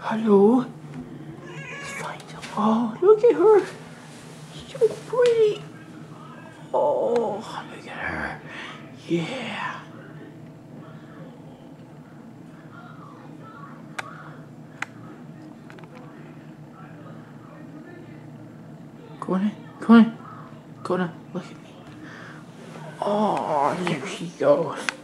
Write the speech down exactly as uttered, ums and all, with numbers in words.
Hello? Let's find her. Oh, look at her. So pretty. Oh, look at her. Yeah. Go on in. Come on in. Go on in. Look at me. Oh, there she goes.